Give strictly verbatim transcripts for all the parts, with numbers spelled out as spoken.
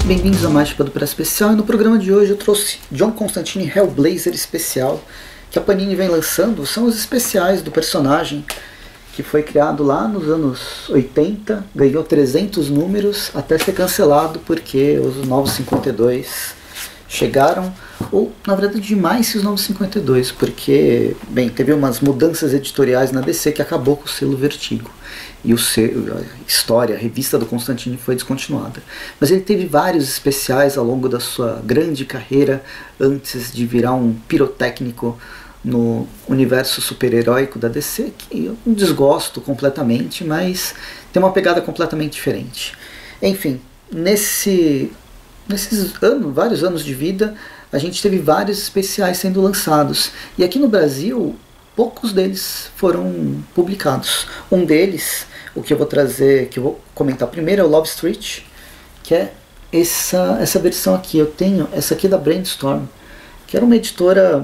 bem-vindos a mais do Pré Especial, e no programa de hoje eu trouxe John Constantine Hellblazer Especial, que a Panini vem lançando. São os especiais do personagem, que foi criado lá nos anos oitenta, ganhou trezentos números até ser cancelado porque os Novos cinquenta e dois chegaram, ou na verdade demais que os Novos cinquenta e dois, porque, bem, teve umas mudanças editoriais na D C que acabou com o selo Vertigo, e o selo, a história, a revista do Constantine foi descontinuada. Mas ele teve vários especiais ao longo da sua grande carreira, antes de virar um pirotécnico no universo super-heróico da D C, que eu não desgosto completamente, mas tem uma pegada completamente diferente. Enfim, nesse... Nesses anos, vários anos de vida, a gente teve vários especiais sendo lançados. E aqui no Brasil, poucos deles foram publicados. Um deles, o que eu vou trazer, que eu vou comentar primeiro, é o Love Street, que é essa, essa versão aqui. Eu tenho essa aqui da Brainstorm, que era uma editora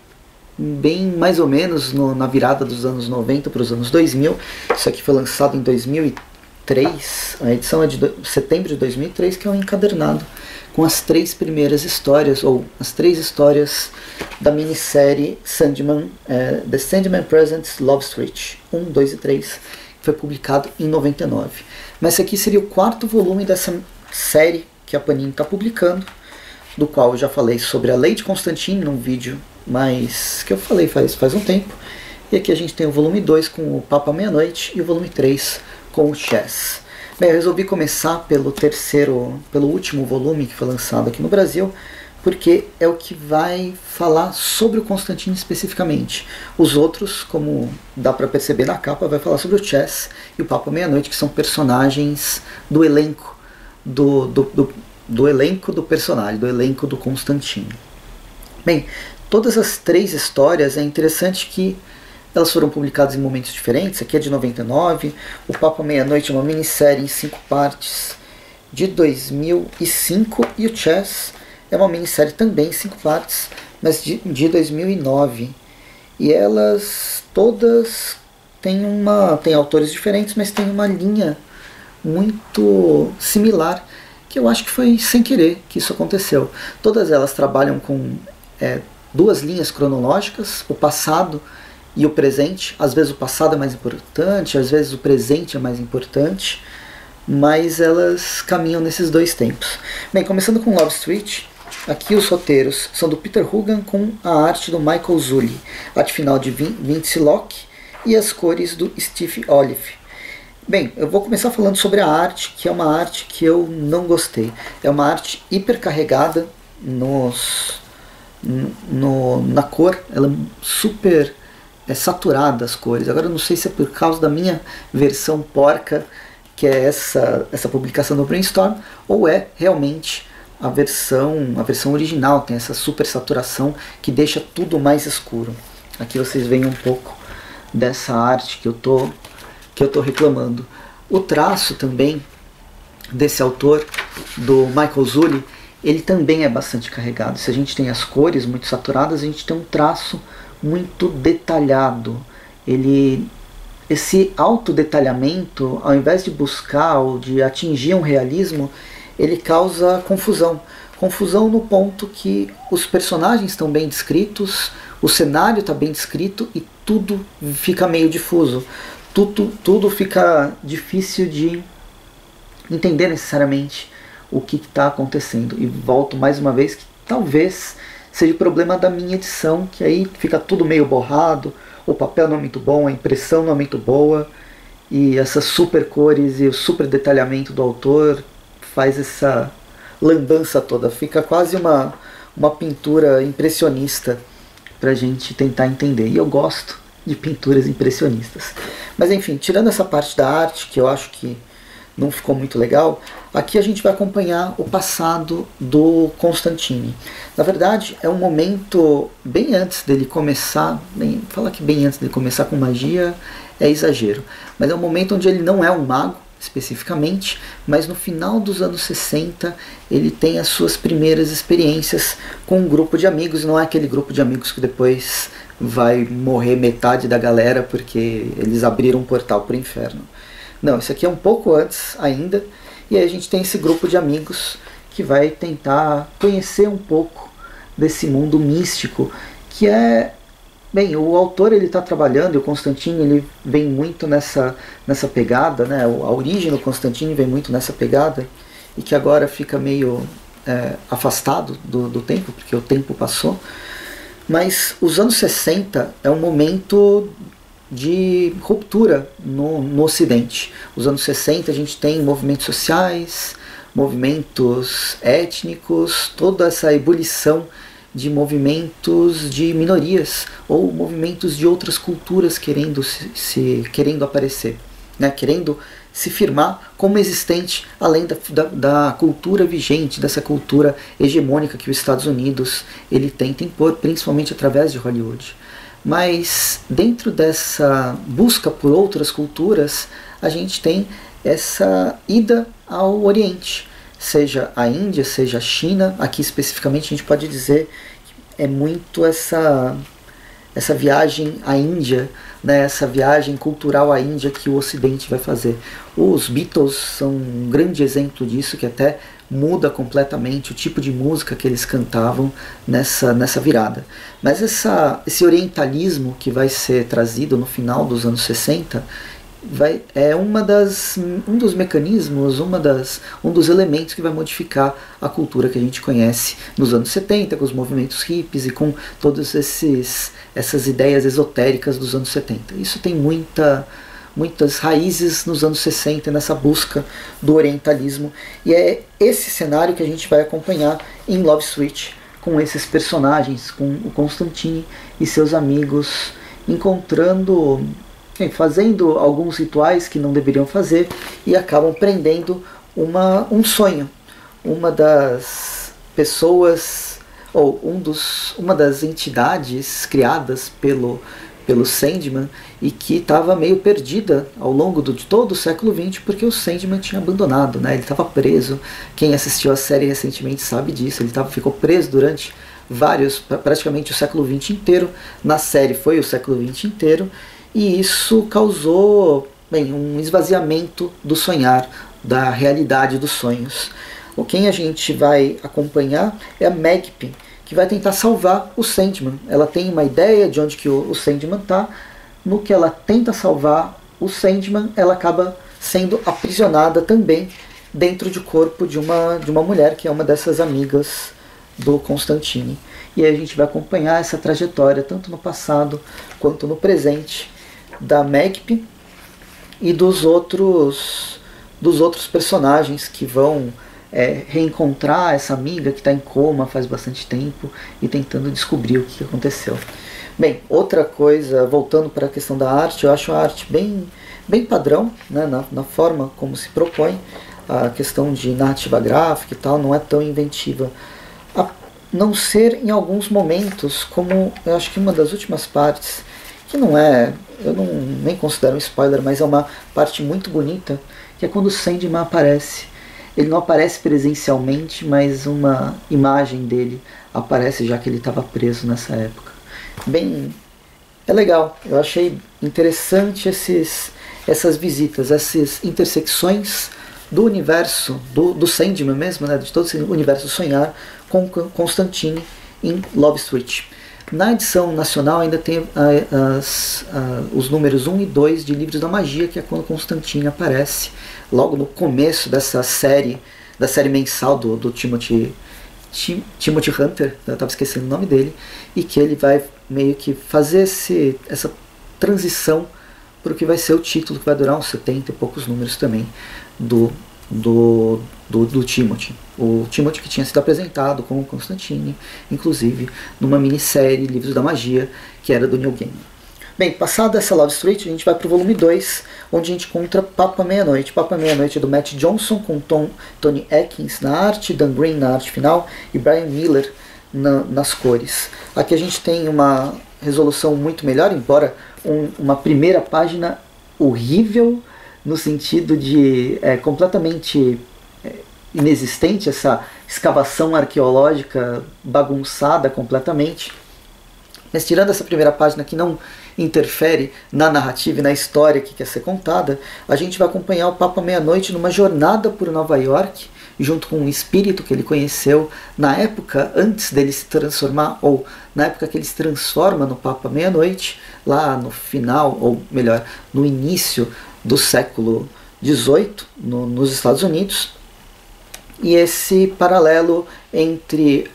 bem mais ou menos no, na virada dos anos noventa para os anos dois mil. Isso aqui foi lançado em dois mil e três, a edição é de do, setembro de dois mil e três, que é um encadernado com as três primeiras histórias, ou as três histórias da minissérie Sandman, é, The Sandman Presents Love Street, um, dois e três, que foi publicado em noventa e nove. Mas esse aqui seria o quarto volume dessa série que a Panini está publicando, do qual eu já falei sobre a Lady Constantine num vídeo, mas que eu falei faz, faz um tempo. E aqui a gente tem o volume dois com o Papa Meia-Noite e o volume três com o Chess. Bem, eu resolvi começar pelo terceiro, pelo último volume que foi lançado aqui no Brasil, porque é o que vai falar sobre o Constantine especificamente. Os outros, como dá para perceber na capa, vai falar sobre o Chess e o Papa Meia-Noite, que são personagens do elenco do, do, do, do elenco do personagem, do elenco do Constantine. Bem, todas as três histórias é interessante que elas foram publicadas em momentos diferentes. Aqui é de noventa e nove, o Papa Meia-Noite é uma minissérie em cinco partes de dois mil e cinco, e o Chess é uma minissérie também em cinco partes, mas de, de dois mil e nove. E elas todas têm, uma, têm autores diferentes, mas têm uma linha muito similar, que eu acho que foi sem querer que isso aconteceu. Todas elas trabalham com é, duas linhas cronológicas, o passado e o presente. Às vezes o passado é mais importante, às vezes o presente é mais importante, mas elas caminham nesses dois tempos. Bem, começando com Love Street, aqui os roteiros são do Peter Hoogan com a arte do Michael Zulli, arte final de Vince Locke e as cores do Steve Olive. Bem, eu vou começar falando sobre a arte, que é uma arte que eu não gostei. É uma arte hipercarregada nos, no, na cor, ela é super... é saturada as cores. Agora eu não sei se é por causa da minha versão porca, que é essa, essa publicação do Brainstorm, ou é realmente a versão, a versão original, tem essa super saturação que deixa tudo mais escuro. Aqui vocês veem um pouco dessa arte que eu tô, que eu tô reclamando. O traço também desse autor, do Michael Zulli, ele também é bastante carregado. Se a gente tem as cores muito saturadas, a gente tem um traço muito detalhado. Ele, esse autodetalhamento, ao invés de buscar ou de atingir um realismo, ele causa confusão. Confusão no ponto que os personagens estão bem descritos, o cenário está bem descrito e tudo fica meio difuso. Tudo, tudo fica difícil de entender necessariamente o que está acontecendo. E volto mais uma vez que talvez seja o problema da minha edição, que aí fica tudo meio borrado, o papel não é muito bom, a impressão não é muito boa, e essas super cores e o super detalhamento do autor faz essa lambança toda. Fica quase uma, uma pintura impressionista para a gente tentar entender. E eu gosto de pinturas impressionistas. Mas enfim, tirando essa parte da arte, que eu acho que não ficou muito legal, aqui a gente vai acompanhar o passado do Constantine. Na verdade, é um momento bem antes dele começar, bem, falar que bem antes dele começar com magia é exagero, mas é um momento onde ele não é um mago, especificamente, mas no final dos anos sessenta ele tem as suas primeiras experiências com um grupo de amigos. Não é aquele grupo de amigos que depois vai morrer metade da galera porque eles abriram um portal para o inferno. Não, isso aqui é um pouco antes ainda, e aí a gente tem esse grupo de amigos que vai tentar conhecer um pouco desse mundo místico, que é... Bem, o autor ele está trabalhando, e o Constantine ele vem muito nessa, nessa pegada, né? A origem do Constantine vem muito nessa pegada, e que agora fica meio é, afastado do, do tempo, porque o tempo passou. Mas os anos sessenta é um momento de ruptura no, no Ocidente. Os anos sessenta a gente tem movimentos sociais, movimentos étnicos, toda essa ebulição de movimentos de minorias ou movimentos de outras culturas querendo se, se querendo aparecer, né? Querendo se firmar como existente além da, da, da cultura vigente, dessa cultura hegemônica que os Estados Unidos ele tenta impor, principalmente através de Hollywood. Mas dentro dessa busca por outras culturas, a gente tem essa ida ao Oriente, seja a Índia, seja a China. Aqui especificamente a gente pode dizer que é muito essa, essa viagem à Índia, né, essa viagem cultural à Índia que o Ocidente vai fazer. Os Beatles são um grande exemplo disso, que até muda completamente o tipo de música que eles cantavam nessa, nessa virada. Mas essa, esse orientalismo que vai ser trazido no final dos anos sessenta vai, é uma das, um dos mecanismos, uma das, um dos elementos que vai modificar a cultura que a gente conhece nos anos setenta, com os movimentos hippies e com todas esses, essas ideias esotéricas dos anos setenta. Isso tem muita, muitas raízes nos anos sessenta, nessa busca do orientalismo, e é esse cenário que a gente vai acompanhar em Love Suite, com esses personagens, com o Constantine e seus amigos encontrando... fazendo alguns rituais que não deveriam fazer e acabam prendendo uma, um sonho. Uma das pessoas, ou um dos, uma das entidades criadas pelo, pelo Sandman e que estava meio perdida ao longo do, de todo o século vinte, porque o Sandman tinha abandonado, né? Ele estava preso. Quem assistiu a série recentemente sabe disso. Ele tava, ficou preso durante vários, praticamente o século vinte inteiro. Na série foi o século vinte inteiro. E isso causou, bem, um esvaziamento do sonhar, da realidade dos sonhos. O quem a gente vai acompanhar é a Magpie, que vai tentar salvar o Sandman. Ela tem uma ideia de onde que o, o Sandman está. No que ela tenta salvar o Sandman, ela acaba sendo aprisionada também dentro do corpo de uma, de uma mulher, que é uma dessas amigas do Constantine. E aí a gente vai acompanhar essa trajetória, tanto no passado quanto no presente, da Magpie e dos outros, dos outros personagens que vão é, reencontrar essa amiga que está em coma faz bastante tempo e tentando descobrir o que aconteceu. Bem, outra coisa, voltando para a questão da arte, eu acho a arte bem, bem padrão, né, na, na forma como se propõe. A questão de narrativa gráfica e tal não é tão inventiva, a não ser em alguns momentos, como eu acho que uma das últimas partes, que não é, eu não, nem considero um spoiler, mas é uma parte muito bonita, que é quando o Sandman aparece. Ele não aparece presencialmente, mas uma imagem dele aparece, já que ele estava preso nessa época. Bem, é legal, eu achei interessante esses, essas visitas, essas intersecções do universo, do, do Sandman mesmo, né, de todo esse universo sonhar, com Constantine em Love Suite. Na edição nacional ainda tem as, os números um e dois de Livros da Magia, que é quando Constantine aparece, logo no começo dessa série, da série mensal do, do Timothy, Tim, Timothy Hunter, eu estava esquecendo o nome dele, e que ele vai meio que fazer esse, essa transição para o que vai ser o título, que vai durar uns setenta e poucos números também, do, do, do, do Timothy. O Timothy que tinha sido apresentado como Constantine, inclusive numa minissérie Livros da Magia, que era do Neil Gaiman. Bem, passada essa Love Suite, a gente vai para o volume dois, onde a gente encontra Papa Meia-Noite. Papa Meia-Noite é do Matt Johnson, com Tom, Tony Atkins na arte, Dan Green na arte final e Brian Miller na, nas cores. Aqui a gente tem uma resolução muito melhor, embora um, uma primeira página horrível, no sentido de é, completamente é, inexistente, essa escavação arqueológica bagunçada completamente. Mas tirando essa primeira página que não interfere na narrativa e na história que quer ser contada, a gente vai acompanhar o Papa Meia-Noite numa jornada por Nova York, junto com um espírito que ele conheceu na época antes dele se transformar, ou na época que ele se transforma no Papa Meia-Noite, lá no final, ou melhor, no início do século dezoito, no, nos Estados Unidos. E esse paralelo entre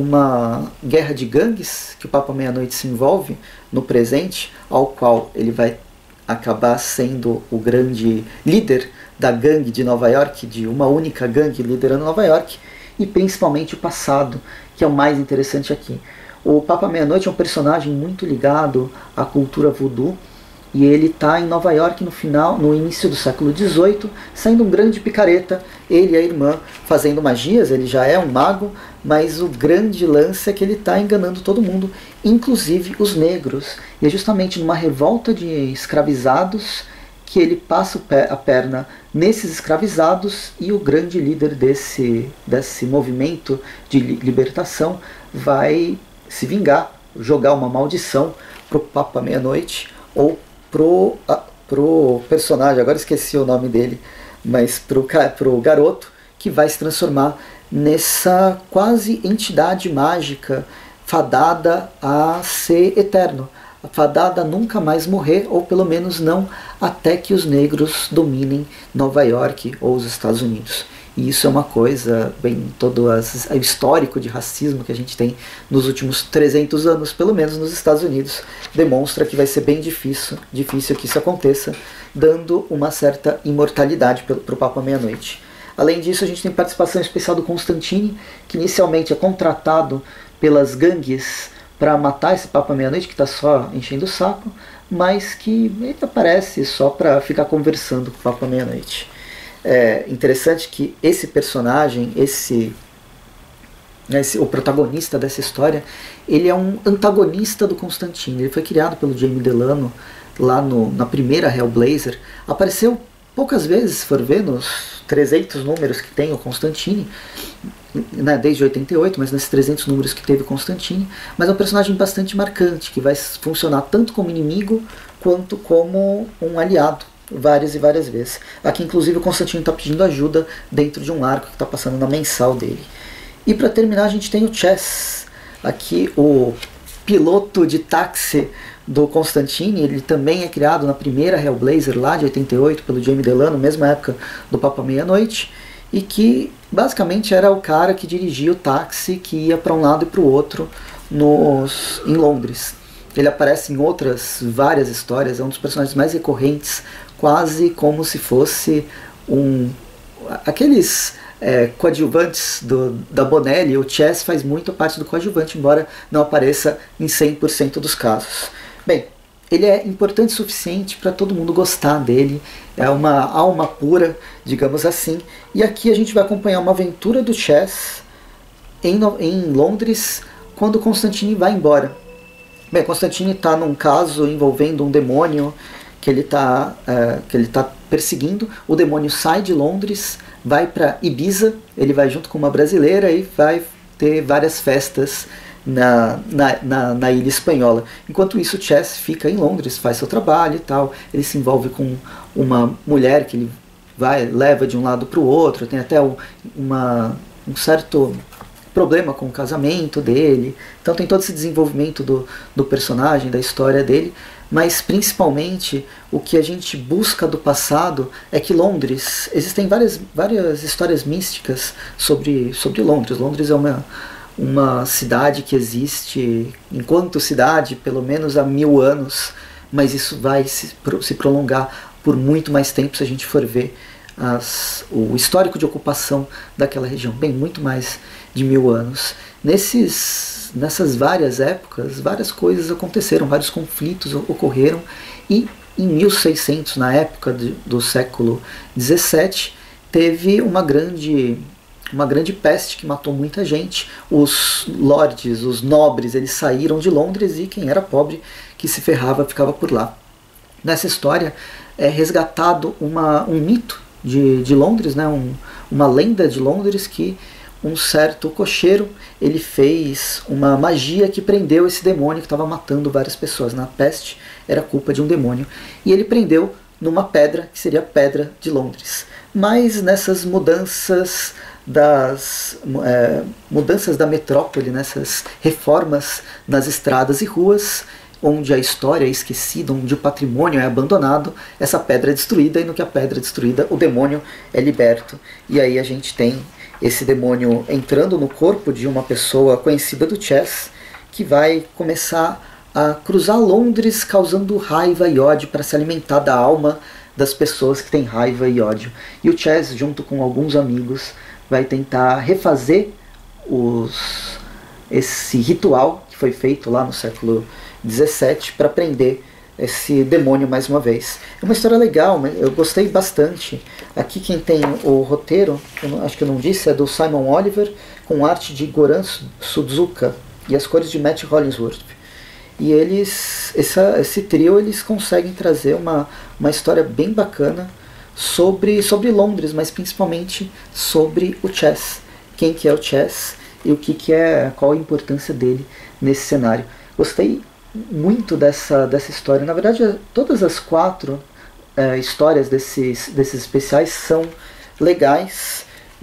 uma guerra de gangues que o Papa Meia-Noite se envolve no presente, ao qual ele vai acabar sendo o grande líder da gangue de Nova York, de uma única gangue liderando Nova York, e principalmente o passado, que é o mais interessante aqui. O Papa Meia-Noite é um personagem muito ligado à cultura voodoo, e ele está em Nova York no final, no início do século dezoito, sendo um grande picareta, ele e a irmã fazendo magias. Ele já é um mago, mas o grande lance é que ele está enganando todo mundo, inclusive os negros. E é justamente numa revolta de escravizados que ele passa a perna nesses escravizados, e o grande líder desse, desse movimento de libertação vai se vingar, jogar uma maldição pro Papa Meia-Noite, ou pro, ah, pro personagem, agora esqueci o nome dele, mas pro, pro garoto, que vai se transformar nessa quase entidade mágica fadada a ser eterno, fadada a nunca mais morrer, ou pelo menos não até que os negros dominem Nova York ou os Estados Unidos. E isso é uma coisa, bem, todo as, o histórico de racismo que a gente tem nos últimos trezentos anos, pelo menos nos Estados Unidos, demonstra que vai ser bem difícil, difícil que isso aconteça, dando uma certa imortalidade para o Papa Meia-Noite. Além disso, a gente tem participação especial do Constantine, que inicialmente é contratado pelas gangues para matar esse Papa Meia-Noite, que está só enchendo o saco, mas que ele aparece só para ficar conversando com o Papa Meia-Noite. É interessante que esse personagem, esse, esse, o protagonista dessa história, ele é um antagonista do Constantine. Ele foi criado pelo Jamie Delano lá no, na primeira Hellblazer. Apareceu poucas vezes, se for ver, nos trezentos números que tem o Constantine, né, desde oitenta e oito, mas nesses trezentos números que teve o Constantine. Mas é um personagem bastante marcante, que vai funcionar tanto como inimigo quanto como um aliado, várias e várias vezes. Aqui inclusive o Constantine está pedindo ajuda dentro de um arco que está passando na mensal dele. E para terminar a gente tem o Chess, aqui o piloto de táxi do Constantine. Ele também é criado na primeira Hellblazer lá de oitenta e oito pelo Jamie Delano, mesma época do Papa Meia-Noite, e que basicamente era o cara que dirigia o táxi que ia para um lado e para o outro nos, em Londres. Ele aparece em outras várias histórias, é um dos personagens mais recorrentes, quase como se fosse um aqueles é, coadjuvantes do, da Bonelli. O Chess faz muito parte do coadjuvante, embora não apareça em cem por cento dos casos. Bem, ele é importante o suficiente para todo mundo gostar dele, é uma alma pura, digamos assim, e aqui a gente vai acompanhar uma aventura do Chess em, em Londres, quando Constantine vai embora. Bem, Constantine está num caso envolvendo um demônio que ele está é, que ele tá perseguindo. O demônio sai de Londres, vai para Ibiza, ele vai junto com uma brasileira e vai ter várias festas na, na, na, na ilha espanhola. Enquanto isso, Chess fica em Londres, faz seu trabalho e tal. Ele se envolve com uma mulher que ele vai, leva de um lado para o outro, tem até um, uma, um certo problema com o casamento dele. Então tem todo esse desenvolvimento do, do personagem, da história dele, mas principalmente o que a gente busca do passado é que Londres, existem várias, várias histórias místicas sobre, sobre Londres. Londres é uma, uma cidade que existe enquanto cidade pelo menos há mil anos, mas isso vai se, se prolongar por muito mais tempo se a gente for ver as, o histórico de ocupação daquela região, bem, muito mais de mil anos. Nesses, nessas várias épocas, várias coisas aconteceram, vários conflitos ocorreram, e em mil e seiscentos, na época de, do século dezessete, teve uma grande, uma grande peste que matou muita gente. Os lordes, os nobres, eles saíram de Londres e quem era pobre, que se ferrava, ficava por lá. Nessa história é resgatado uma, um mito de, de Londres, né? um, uma lenda de Londres, que um certo cocheiro ele fez uma magia que prendeu esse demônio que estava matando várias pessoas. Na peste era culpa de um demônio, e ele prendeu numa pedra que seria a Pedra de Londres. Mas nessas mudanças das é, mudanças da metrópole, nessas reformas nas estradas e ruas, onde a história é esquecida, onde o patrimônio é abandonado, essa pedra é destruída, e no que a pedra é destruída, o demônio é liberto. E aí a gente tem esse demônio entrando no corpo de uma pessoa conhecida do Chess, que vai começar a cruzar Londres causando raiva e ódio para se alimentar da alma das pessoas que têm raiva e ódio. E o Chess, junto com alguns amigos, vai tentar refazer os, esse ritual que foi feito lá no século dezessete para prender esse demônio mais uma vez. É uma história legal, eu gostei bastante. Aqui quem tem o roteiro, eu não, acho que eu não disse, é do Simon Oliver, com arte de Goran Sudzuka e as cores de Matt Hollingsworth. E eles, essa, esse trio, eles conseguem trazer uma, uma história bem bacana sobre, sobre Londres, mas principalmente sobre o Chess. Quem que é o Chess e o que que é, qual a importância dele nesse cenário. Gostei muito dessa, dessa história. Na verdade, todas as quatro é, histórias desses, desses especiais são legais,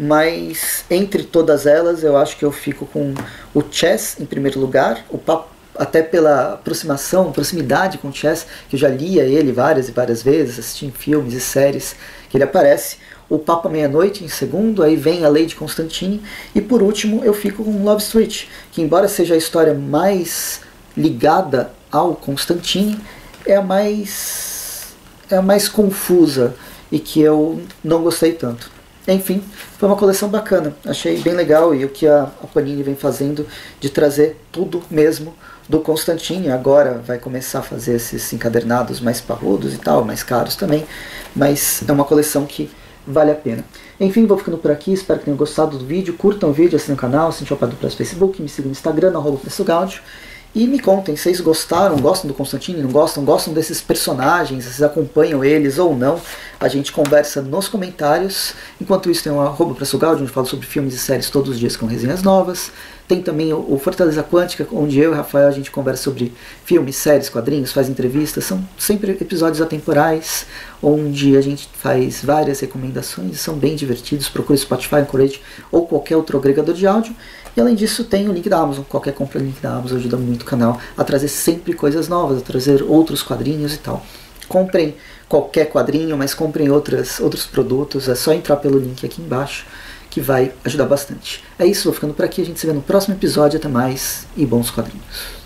mas entre todas elas eu acho que eu fico com o Chess em primeiro lugar, o papo, até pela aproximação, proximidade com o Chess, que eu já lia ele várias e várias vezes, assisti em filmes e séries que ele aparece. O Papa Meia-Noite em segundo, aí vem a Lady Constantine, e por último eu fico com Love Street, que embora seja a história mais ligada ao Constantine, é a mais, é a mais confusa e que eu não gostei tanto. Enfim, foi uma coleção bacana, achei bem legal, e o que a, a Panini vem fazendo de trazer tudo mesmo do Constantine. Agora vai começar a fazer esses encadernados mais parrudos e tal, mais caros também, mas é uma coleção que vale a pena. Enfim, vou ficando por aqui, espero que tenham gostado do vídeo, curtam o vídeo, assinem o canal, assinem o Padre Press Facebook, me sigam no Instagram, no arroba Preço Gaudio. E me contem, vocês gostaram, gostam do Constantine, não gostam, gostam desses personagens, vocês acompanham eles ou não? A gente conversa nos comentários. Enquanto isso tem o arroba Preço Gaudio, onde eu falo sobre filmes e séries todos os dias com resenhas novas. Tem também o Fortaleza Quântica, onde eu e o Rafael a gente conversa sobre filmes, séries, quadrinhos, faz entrevistas. São sempre episódios atemporais, onde a gente faz várias recomendações, são bem divertidos. Procure Spotify, Encourage ou qualquer outro agregador de áudio. E além disso tem o link da Amazon, qualquer compra do link da Amazon ajuda muito o canal a trazer sempre coisas novas, a trazer outros quadrinhos e tal. Comprem qualquer quadrinho, mas comprem outras, outros produtos, é só entrar pelo link aqui embaixo que vai ajudar bastante. É isso, vou ficando por aqui, a gente se vê no próximo episódio, até mais e bons quadrinhos.